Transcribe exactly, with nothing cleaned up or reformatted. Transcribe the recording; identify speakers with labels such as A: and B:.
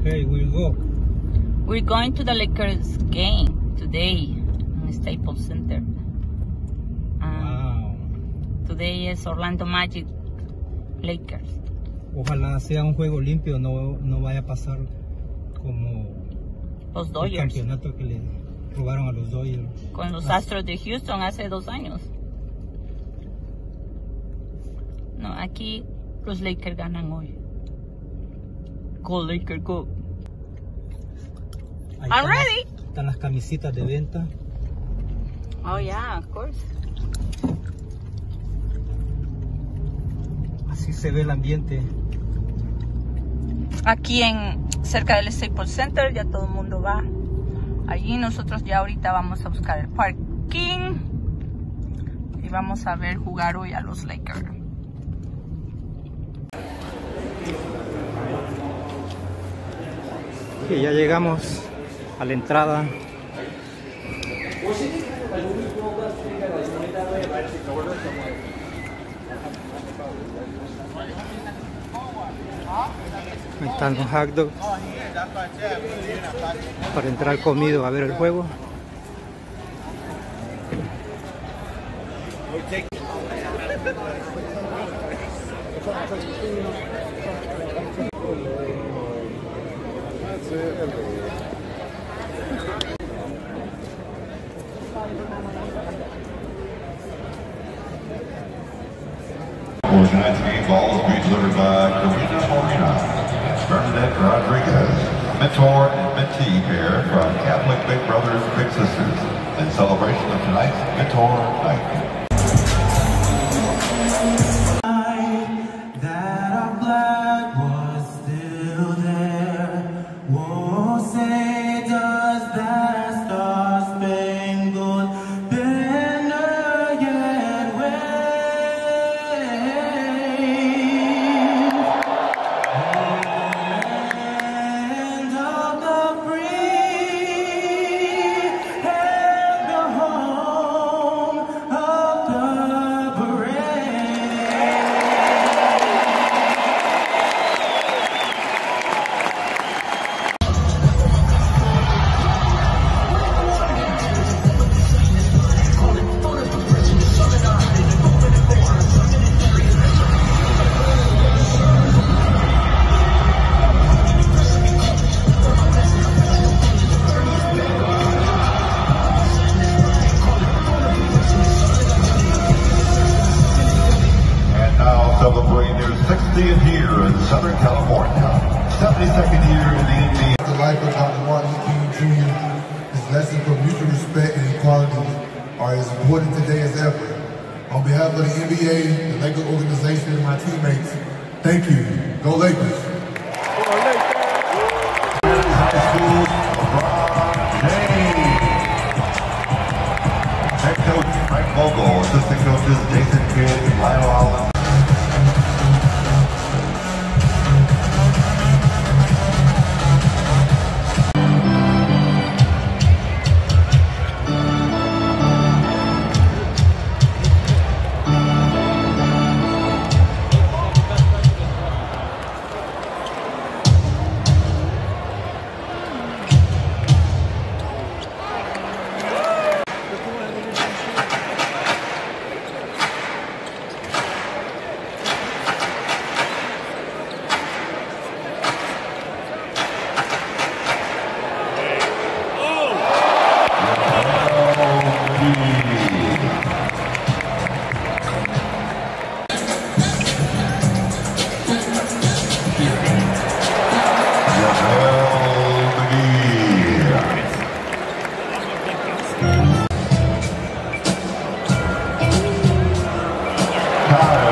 A: Okay, we'll go.
B: We're going to the Lakers game today in Staples Center. Um,
A: Wow.
B: Today is Orlando Magic Lakers.
A: Ojalá sea un juego limpio, no, no vaya a pasar como
B: Los
A: el
B: Dodgers.
A: campeonato que le robaron a los Dodgers.
B: Con los
A: Ah.
B: Astros de Houston hace dos años. No, aquí los Lakers ganan hoy. Go Lakers, go.
A: Ahí
B: I'm
A: están
B: ready.
A: Las, están las camisitas de venta.
B: Oh yeah, of course.
A: Así se ve el ambiente.
B: Aquí en cerca del Staples Center ya todo el mundo va. Allí nosotros ya ahorita vamos a buscar el parking y vamos a ver jugar hoy a los Lakers.
A: Y ya llegamos a la entrada. Ahí están los hot dogs para entrar comido a ver el juego.
C: For tonight's game, ball is being delivered by Karina Molina and Bernadette Rodriguez, mentor and mentee pair from Catholic Big Brothers Big Sisters, in celebration of tonight's Mentor Night. Celebrating their sixtieth year in Southern California, seventy-second year in the N B A.
D: The life of Doctor Martin Luther King Junior, his lesson for mutual respect and equality are as important today as ever. On behalf of the N B A, the Lakers organization, and my teammates, thank you. Go Lakers.
C: High School, LeBron James. Head coach Frank Vogel, assistant coaches Jason Kidd and Lionel Allen. Time.